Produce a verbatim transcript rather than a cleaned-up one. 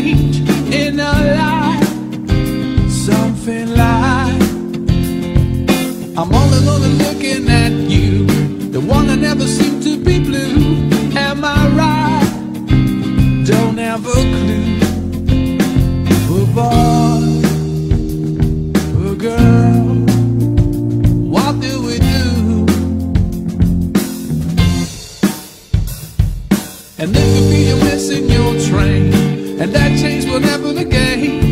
change in our life, something like I'm all alone looking at you, the one that never seemed to be blue. Am I right? Don't have a clue. Oh boy, oh girl, what do we do? And it could be you're missing your train, and that change will never again.